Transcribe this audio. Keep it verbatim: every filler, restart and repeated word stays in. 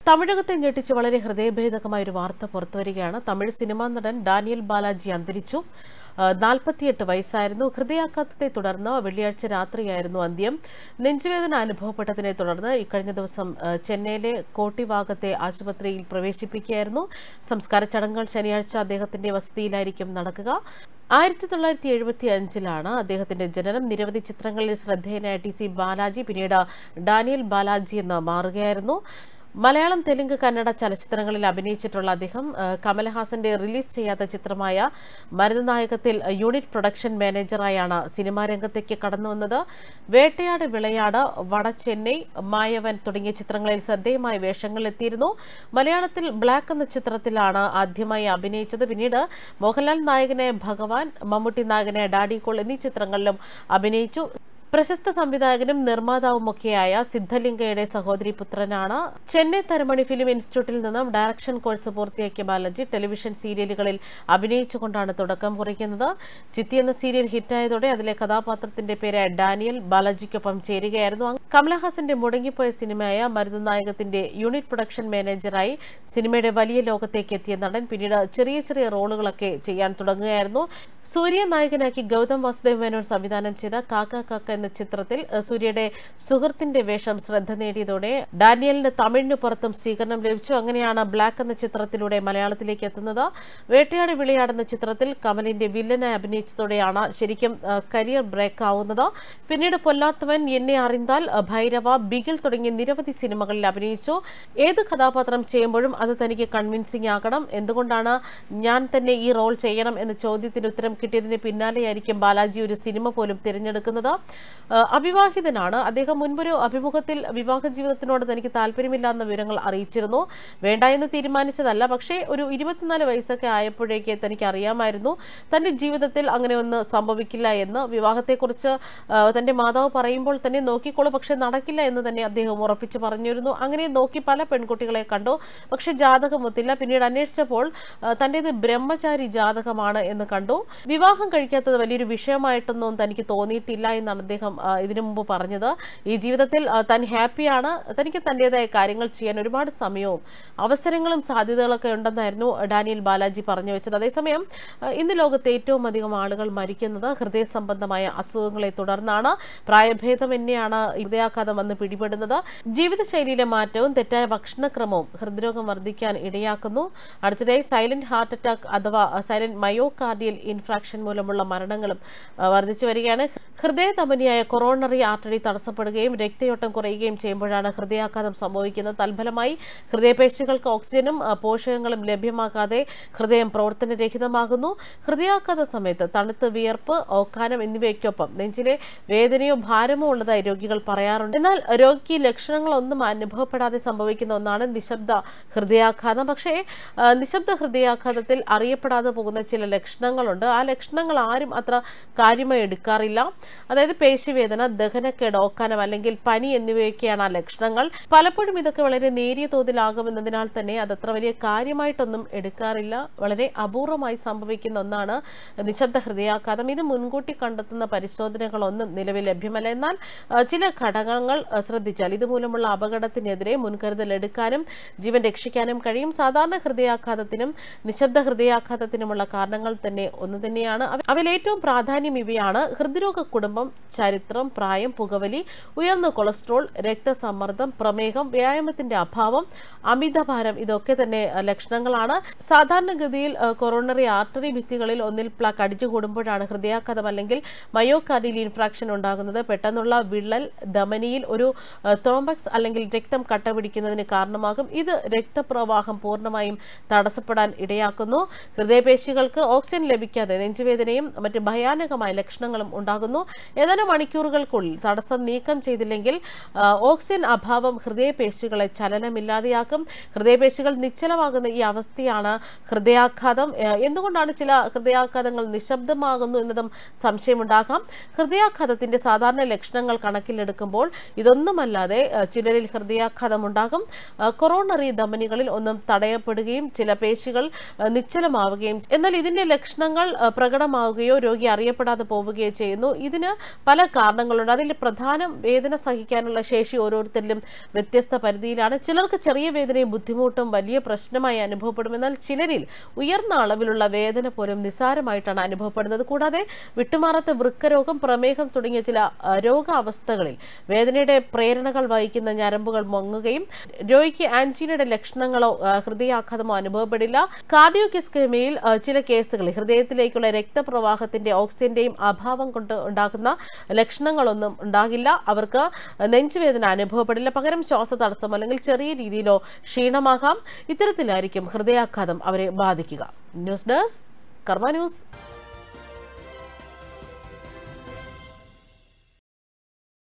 തമിഴകത്തെ ഞെട്ടിച്ച് വളരെ ഹൃദയഭേദകമായ ഒരു വാർത്ത പുറത്തുവരികയാണ്. തമിഴ് സിനിമാ നടൻ ഡാനിയൽ ബാലാജി അന്തരിച്ചു. നാൽപ്പത്തിയെട്ട് വയസ്സായിരുന്നു. ഹൃദയാഘാതത്തെ തുടർന്ന് വെള്ളിയാഴ്ച രാത്രിയായിരുന്നു അന്ത്യം. നെഞ്ചുവേദന അനുഭവപ്പെട്ടതിനെ തുടർന്ന് ഇക്കഴിഞ്ഞ ദിവസം ചെന്നൈയിലെ കോട്ടിവാകത്തെ ആശുപത്രിയിൽ പ്രവേശിപ്പിക്കുകയായിരുന്നു. സംസ്കാര ചടങ്ങുകൾ ശനിയാഴ്ച അദ്ദേഹത്തിന്റെ വസതിയിലായിരിക്കും നടക്കുക. ആയിരത്തി തൊള്ളായിരത്തി എഴുപത്തി അഞ്ചിലാണ് അദ്ദേഹത്തിന്റെ ജനനം. നിരവധി ചിത്രങ്ങളിൽ ശ്രദ്ധേയനായ ടി സി ബാലാജി പിന്നീട് ഡാനിയൽ ബാലാജി എന്ന് മാറുകയായിരുന്നു. മലയാളം, തെലുങ്ക്, കന്നഡ ചലച്ചിത്രങ്ങളിൽ അഭിനയിച്ചിട്ടുള്ള അദ്ദേഹം കമലഹാസന്റെ റിലീസ് ചെയ്യാത്ത ചിത്രമായ മരുതനായകത്തിൽ യൂണിറ്റ് പ്രൊഡക്ഷൻ മാനേജറായാണ് സിനിമാ രംഗത്തേക്ക് കടന്നുവന്നത്. വേട്ടയാട്, വിളയാട്, വട ചെന്നൈ, മായവൻ തുടങ്ങിയ ചിത്രങ്ങളിൽ ശ്രദ്ധേയമായ വേഷങ്ങളിലെത്തിയിരുന്നു. മലയാളത്തിൽ ബ്ലാക്ക് എന്ന ചിത്രത്തിലാണ് ആദ്യമായി അഭിനയിച്ചത്. പിന്നീട് മോഹൻലാൽ നായകനായ ഭഗവാൻ, മമ്മൂട്ടി നായകനായ ഡാഡി കോൾ എന്നീ ചിത്രങ്ങളിലും അഭിനയിച്ചു. പ്രശസ്ത സംവിധായകനും നിർമ്മാതാവുമൊക്കെയായ സിദ്ധലിംഗയുടെ സഹോദരി പുത്രനാണ്. ചെന്നൈ തരമണി ഫിലിം ഇൻസ്റ്റിറ്റ്യൂട്ടിൽ നിന്നും ഡയറക്ഷൻ കോഴ്സ് പൂർത്തിയാക്കിയ ബാലാജി ടെലിവിഷൻ സീരിയലുകളിൽ അഭിനയിച്ചുകൊണ്ടാണ് തുടക്കം കുറിക്കുന്നത്. ചിത്തി എന്ന സീരിയൽ ഹിറ്റായതോടെ അതിലെ കഥാപാത്രത്തിന്റെ പേരായ ഡാനിയൽ ബാലാജിക്കൊപ്പം ചേരുകയായിരുന്നു. കമലഹാസന്റെ മുടങ്ങിപ്പോയ സിനിമയായ മരുതനായകത്തിന്റെ യൂണിറ്റ് പ്രൊഡക്ഷൻ മാനേജറായി സിനിമയുടെ വലിയ ലോകത്തേക്ക് എത്തിയ നടൻ പിന്നീട് ചെറിയ ചെറിയ റോളുകളൊക്കെ ചെയ്യാൻ തുടങ്ങുകയായിരുന്നു. സൂര്യ നായകനാക്കി ഗൗതം വാസുദേവ് മേനോൻ സംവിധാനം ചെയ്ത കാക്ക കാക്ക എന്ന ചിത്രത്തിൽ സൂര്യയുടെ സുഹൃത്തിന്റെ വേഷം ശ്രദ്ധ നേടിയതോടെ ഡാനിയലിന് തമിഴിന് പുറത്തും സ്വീകരണം ലഭിച്ചു. അങ്ങനെയാണ് ബ്ലാക്ക് എന്ന ചിത്രത്തിലൂടെ മലയാളത്തിലേക്ക് എത്തുന്നത്. വേട്ടയാട്, വിളയാട് എന്ന ചിത്രത്തിൽ കമലിന്റെ വില്ലനായി അഭിനയിച്ചതോടെയാണ് ശരിക്കും കരിയർ ബ്രേക്ക് ആവുന്നത്. പിന്നീട് പൊല്ലാത്തവൻ, എന്നെ അറിந்தாൽ, ഭൈരവ, ബിഗിൽ തുടങ്ങിയ നിരവധി സിനിമകളിൽ അഭിനയിച്ചു. ഏത് കഥാപാത്രം ചെയ്യുമ്പോഴും അത് തനിക്ക് കൺവിൻസിംഗ് ആകണം. എന്തുകൊണ്ടാണ് ഞാൻ തന്നെ ഈ റോൾ ചെയ്യണം എന്ന ചോദ്യത്തിന് ഉത്തരം കിട്ടിയതിന് പിന്നാലെയായിരിക്കും ബാലാജി ഒരു സിനിമ പോലും തിരഞ്ഞെടുക്കുന്നത്. അവിവാഹിതനാണ് അദ്ദേഹം. മുൻപൊരു അഭിമുഖത്തിൽ വിവാഹ ജീവിതത്തിനോട് തനിക്ക് താല്പര്യമില്ല എന്ന വിവരങ്ങൾ അറിയിച്ചിരുന്നു. വേണ്ട എന്ന് തീരുമാനിച്ചതല്ല, പക്ഷേ ഒരു ഇരുപത്തിനാല് വയസ്സൊക്കെ ആയപ്പോഴേക്ക് തനിക്ക് അറിയാമായിരുന്നു തന്റെ ജീവിതത്തിൽ അങ്ങനെ ഒന്ന് സംഭവിക്കില്ല എന്ന്. വിവാഹത്തെക്കുറിച്ച് തന്റെ മാതാവ് പറയുമ്പോൾ തന്നെ നോക്കിക്കോളൂ, പക്ഷെ നടക്കില്ല എന്ന് തന്നെ അദ്ദേഹം ഉറപ്പിച്ച് പറഞ്ഞിരുന്നു. അങ്ങനെ നോക്കി പല പെൺകുട്ടികളെ കണ്ടു, പക്ഷെ ജാതകമൊത്തില്ല. പിന്നീട് അന്വേഷിച്ചപ്പോൾ തന്റേത് ബ്രഹ്മചാരി ജാതകമാണ് എന്ന് കണ്ടു. വിവാഹം കഴിക്കാത്തത് വലിയൊരു വിഷയമായിട്ടൊന്നും തനിക്ക് തോന്നിയിട്ടില്ല എന്നാണ് അദ്ദേഹം ഇതിനു മുമ്പ് പറഞ്ഞത്. ഈ ജീവിതത്തിൽ താൻ ഹാപ്പിയാണ്, തനിക്ക് തന്റേതായ കാര്യങ്ങൾ ചെയ്യാൻ ഒരുപാട് സമയവും അവസരങ്ങളും സാധ്യതകളൊക്കെ ഉണ്ടെന്നായിരുന്നു ഡാനിയൽ ബാലാജി പറഞ്ഞു വെച്ചത്. അതേസമയം ഇന്ന് ലോകത്ത് ഏറ്റവും അധികം ആളുകൾ മരിക്കുന്നത് ഹൃദയ സംബന്ധമായ അസുഖങ്ങളെ തുടർന്നാണ്. പ്രായഭേദം തന്നെയാണ് ഹൃദയാഘാതം വന്ന് പിടിപെടുന്നത്. ജീവിതശൈലിയിലെ മാറ്റവും തെറ്റായ ഭക്ഷണക്രമവും ഹൃദ്രോഗം വർദ്ധിക്കാൻ ഇടയാക്കുന്നു. അടുത്തിടെ സൈലന്റ് ഹാർട്ട് അറ്റാക്ക് അഥവാ സൈലന്റ് മയോകാർഡിയൽ ഇൻഫ്രാക്ഷൻ മൂലമുള്ള മരണങ്ങളും വർദ്ധിച്ചു വരികയാണ്. ഹൃദയധമനിയായ കൊറോണറി ആർട്ടറി തടസ്സപ്പെടുകയും രക്തയോട്ടം കുറയുകയും ചെയ്യുമ്പോഴാണ് ഹൃദയാഘാതം സംഭവിക്കുന്നത്. തൽഫലമായി ഹൃദയപേശികൾക്ക് ഓക്സിജനും പോഷകങ്ങളും ലഭ്യമാകാതെ ഹൃദയം പ്രവർത്തനരഹിതമാകുന്നു. ഹൃദയാഘാത സമയത്ത് തണുത്ത് വിയർപ്പ്, ഓക്കാനം എന്നിവയ്ക്കൊപ്പം നെഞ്ചിലെ വേദനയോ ഭാരമോ ഉള്ളതായി രോഗികൾ പറയാറുണ്ട്. എന്നാൽ രോഗിക്ക് ലക്ഷണങ്ങളൊന്നും അനുഭവപ്പെടാതെ സംഭവിക്കുന്ന ഒന്നാണ് നിശബ്ദ ഹൃദയാഘാതം. പക്ഷേ നിശബ്ദ ഹൃദയാഘാതത്തിൽ അറിയപ്പെടാതെ പോകുന്ന ചില ലക്ഷണങ്ങളുണ്ട്. ആ ലക്ഷണങ്ങൾ ആരും അത്ര കാര്യമായി എടുക്കാറില്ല. അതായത് പേശിവേദന, ദഹനക്കേട്, ഓക്കാനം അല്ലെങ്കിൽ പനി എന്നിവയൊക്കെയാണ് ആ ലക്ഷണങ്ങൾ. പലപ്പോഴും ഇതൊക്കെ വളരെ നേരിയ തോതിലാകുമെന്നതിനാൽ തന്നെ അതത്ര വലിയ കാര്യമായിട്ടൊന്നും എടുക്കാറില്ല. വളരെ അപൂർവമായി സംഭവിക്കുന്ന ഒന്നാണ് നിശബ്ദ ഹൃദയാഘാതം. ഇത് മുൻകൂട്ടി കണ്ടെത്തുന്ന പരിശോധനകളൊന്നും നിലവിൽ ലഭ്യമല്ല. എന്നാൽ ചില ഘടകങ്ങൾ ശ്രദ്ധിച്ചാൽ ഇതുമൂലമുള്ള അപകടത്തിനെതിരെ മുൻകരുതൽ എടുക്കാനും ജീവൻ രക്ഷിക്കാനും കഴിയും. സാധാരണ ഹൃദയാഘാതത്തിനും നിശബ്ദ ഹൃദയാഘാതത്തിനുമുള്ള കാരണങ്ങൾ തന്നെ ഒന്ന് തന്നെയാണ്. അവയിൽ ഏറ്റവും പ്രാധാന്യം ഇവയാണ്: ഹൃദ്രോഗ കുടുംബം, ചരിത്രം, പ്രായം, പുകവലി, ഉയർന്ന കൊളസ്ട്രോൾ, രക്തസമ്മർദ്ദം, പ്രമേഹം, വ്യായാമത്തിന്റെ അഭാവം, അമിതഭാരം. ഇതൊക്കെ തന്നെ ലക്ഷണങ്ങളാണ്. സാധാരണഗതിയിൽ കൊറോണറി ആർട്ടറി ഭിത്തികളിൽ ഒന്നിൽ പ്ലാക്ക് അടിഞ്ഞുകൂടുമ്പോഴാണ് ഹൃദയാഘാതം അല്ലെങ്കിൽ മയോകാർഡിയൽ ഇൻഫ്രാക്ഷൻ ഉണ്ടാകുന്നത്. പെട്ടെന്നുള്ള വിള്ളൽ ധമനിയിൽ ഒരു ത്രോംബക്സ് അല്ലെങ്കിൽ രക്തം കട്ടപിടിക്കുന്നതിന് കാരണമാകും. ഇത് രക്തപ്രവാഹം പൂർണ്ണമായും തടസ്സപ്പെടാൻ ഇടയാക്കുന്നു. ഹൃദയപേശികൾക്ക് ഓക്സിജൻ ലഭിക്കാതെ നെഞ്ചുവേദനയും മറ്റ് ഭയാനകമായ ലക്ഷണങ്ങളും ഉണ്ടാകുന്നു. ഏതാനും മണിക്കൂറുകൾക്കുള്ളിൽ തടസ്സം നീക്കം ചെയ്തില്ലെങ്കിൽ ഓക്സിജൻ അഭാവം ഹൃദയപേശികളെ ചലനമില്ലാതെയാക്കും. ഹൃദയപേശികൾ നിശ്ചലമാകുന്ന ഈ അവസ്ഥയാണ് ഹൃദയാഘാതം. എന്തുകൊണ്ടാണ് ചില ഹൃദയാഘാതങ്ങൾ നിശബ്ദമാകുന്നു എന്നതും സംശയമുണ്ടാകാം. ഹൃദയാഘാതത്തിന്റെ സാധാരണ ലക്ഷണങ്ങൾ കണക്കിലെടുക്കുമ്പോൾ ഇതൊന്നുമല്ലാതെ ചിലരിൽ ഹൃദയാഘാതം ഉണ്ടാകും. കൊറോണറി ധമനികളിൽ ഒന്നും തടയപ്പെടുകയും ചില പേശികൾ നിശ്ചലമാവുകയും, എന്നാൽ ഇതിന്റെ ലക്ഷണങ്ങൾ പ്രകടമാവുകയോ രോഗി അറിയപ്പെടാതെ പോവുകയോ ചെയ്യുന്നു. ഇതിന് പല കാരണങ്ങളുണ്ട്. അതിൽ പ്രധാനം വേദന സഹിക്കാനുള്ള ശേഷി ഓരോരുത്തരിലും വ്യത്യസ്ത പരിധിയിലാണ്. ചിലർക്ക് ചെറിയ വേദനയും ബുദ്ധിമുട്ടും വലിയ പ്രശ്നമായി അനുഭവപ്പെടും. എന്നാൽ ചിലരിൽ ഉയർന്ന അളവിലുള്ള വേദന പോലും നിസ്സാരമായിട്ടാണ് അനുഭവപ്പെടുന്നത്. കൂടാതെ വിട്ടുമാറാത്ത വൃക്കരോഗം, പ്രമേഹം തുടങ്ങിയ ചില രോഗാവസ്ഥകളിൽ വേദനയുടെ പ്രേരണകൾ വഹിക്കുന്ന ഞരമ്പുകൾ മങ്ങുകയും രോഗിക്ക് ആൻജിനയുടെ ലക്ഷണങ്ങളോ ഹൃദയാഘാതമോ അനുഭവപ്പെടില്ല. കാർഡിയോകിസ്കെമിയയിൽ ചില കേസുകളിൽ ഹൃദയത്തിലേക്കുള്ള രക്തപ്രവാഹത്തിന്റെ ഓക്സിജന്റെയും അഭാവം കൊണ്ട് ഉണ്ടാകുന്ന ലക്ഷണങ്ങളൊന്നും ഉണ്ടാകില്ല. അവർക്ക് നെഞ്ചുവേദന അനുഭവപ്പെടില്ല. പകരം ശ്വാസതടസ്സം അല്ലെങ്കിൽ ചെറിയ രീതിയിലോ ക്ഷീണമാകാം. ഇത്തരത്തിലായിരിക്കും ഹൃദയാഘാതം അവരെ ബാധിക്കുക. News desk Karma news.